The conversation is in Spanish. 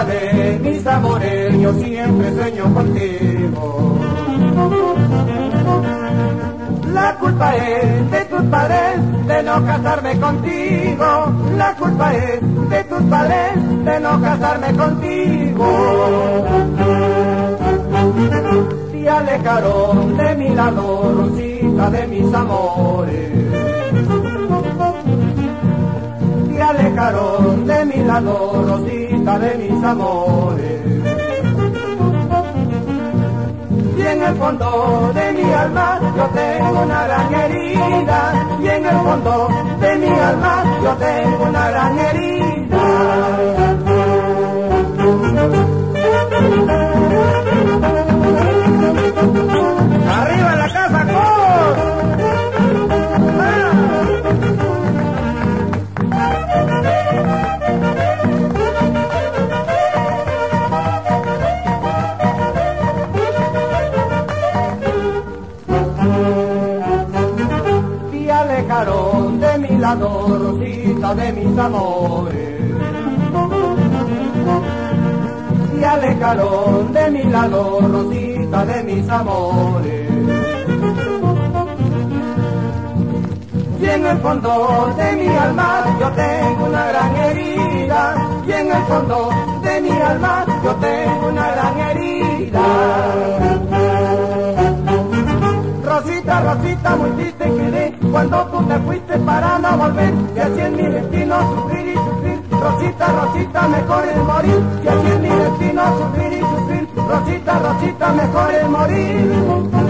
Rosita de mis amores, yo siempre sueño contigo. La culpa es de tus padres de no casarme contigo. La culpa es de tus padres de no casarme contigo. Se alejaron de mi lado, Rosita de mis amores. Se alejaron de mi lado, Rosita de mis amores. Y en el fondo de mi alma yo tengo una gran herida. Y en el fondo de mi alma yo tengo una gran herida. ¡Arriba en la casa, Se alejaron de mi lado, Rosita de mis amores. Se alejaron de mi lado, Rosita de mis amores. Y en el fondo de mi alma yo tengo una gran herida. Y en el fondo de mi alma yo tengo una gran herida. Rosita, Rosita, muy triste quedé cuando tú te fuiste para no volver. Y así es mi destino, sufrir y sufrir. Rosita, Rosita, mejor es morir. Y así es mi destino, sufrir y sufrir. Rosita, Rosita, mejor es morir.